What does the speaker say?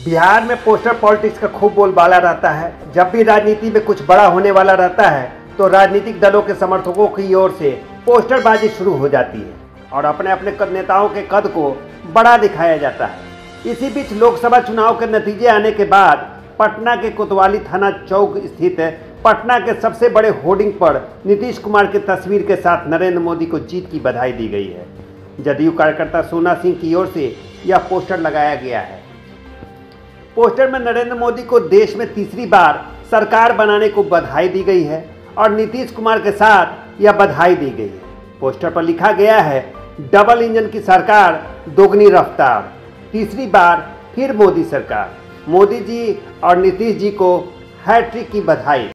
बिहार में poster politics का खूब बोलबाला रहता है। जब भी राजनीति में कुछ बड़ा होने वाला रहता है तो राजनीतिक दलों के समर्थकों की ओर से पोस्टरबाजी शुरू हो जाती है और अपने अपने नेताओं के कद को बड़ा दिखाया जाता है। इसी बीच लोकसभा चुनाव के नतीजे आने के बाद पटना के कोतवाली थाना चौक स्थित पटना के सबसे बड़े होर्डिंग पर नीतीश कुमार की तस्वीर के साथ नरेंद्र मोदी को जीत की बधाई दी गई है। जदयू कार्यकर्ता सोना सिंह की ओर से यह पोस्टर लगाया गया है। पोस्टर में नरेंद्र मोदी को देश में तीसरी बार सरकार बनाने को बधाई दी गई है और नीतीश कुमार के साथ यह बधाई दी गई है। पोस्टर पर लिखा गया है, डबल इंजन की सरकार, दोगुनी रफ्तार, तीसरी बार फिर मोदी सरकार। मोदी जी और नीतीश जी को हैट्रिक की बधाई।